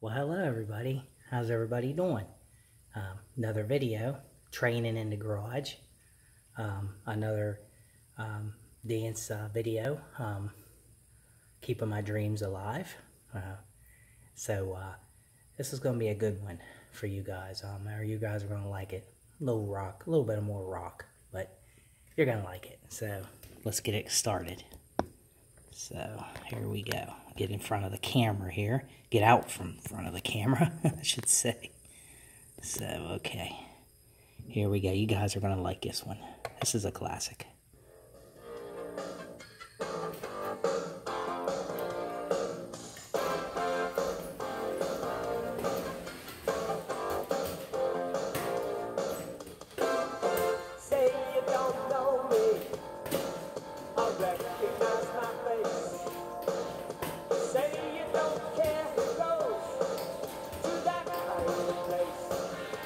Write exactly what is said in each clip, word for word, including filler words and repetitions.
Well, hello everybody. How's everybody doing? Um, another video, training in the garage. Um, another um, dance uh, video, um, keeping my dreams alive. Uh, so uh, this is going to be a good one for you guys. Um, or you guys are going to like it. A little rock, a little bit more rock, but you're going to like it. So let's get it started. So here we go. Get in front of the camera here. Get out from front of the camera, I should say. So, okay. Here we go. You guys are going to like this one. This is a classic. Say you don't know me, I recognize my face. Say you don't care who goes to that kind of place.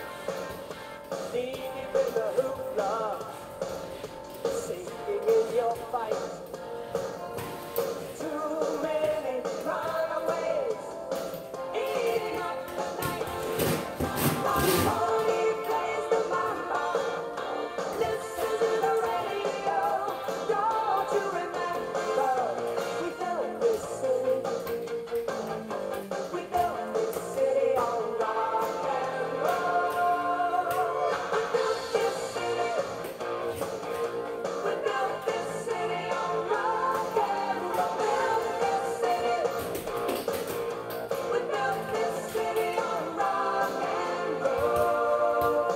Deep in the hoopla, sinking in your fight. Too many runaways, eating up the night. My pony plays the mama. Listen to the radio. Don't you remember? We built this city. We built this city on rock and roll. We built this city. We built this city on rock and roll. Built this city. We built this city on rock and roll.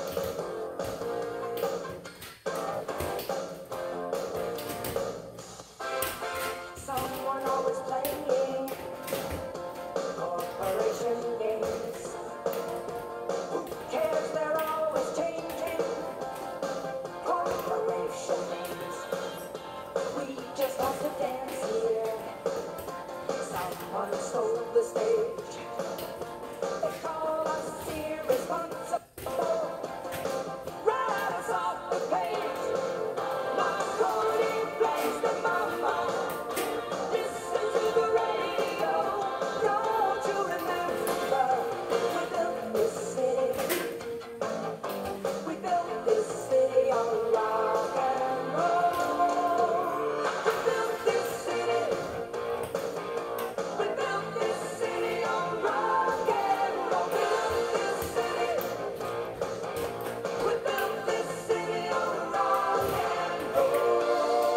Someone always playing corporation games. Who cares? They're always changing corporation names. We just have to dance here. Someone stole the stage. They call us irresponsible. Write us off the page. Marconi plays the mama. Listen to the radio. Don't you remember? We built this city. We built this city on rock and roll. We built this city. We built this city on rock and roll. Built this city. We built this city on rock and roll.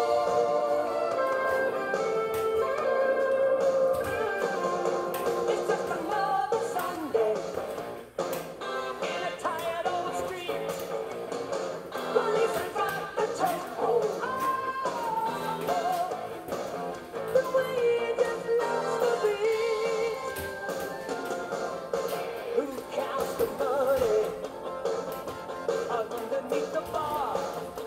It's just another Sunday in a tired old street. Police have got the chokehold. Oh, but we just lost the beat. Who counts the money underneath the bar?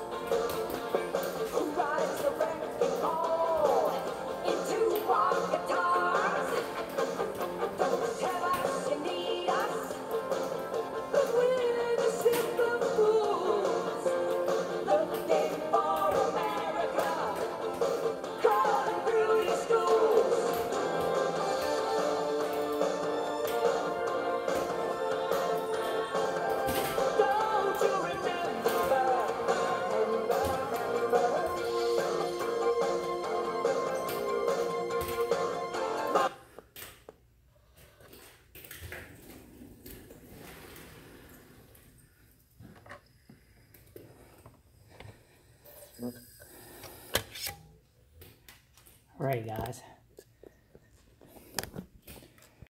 Who rides the wrecking ball into our guitars? Don't tell us you need us, 'cause we're the simple fools looking for America, crawling through your schools. Don't you remember? Remember, remember. Alright guys,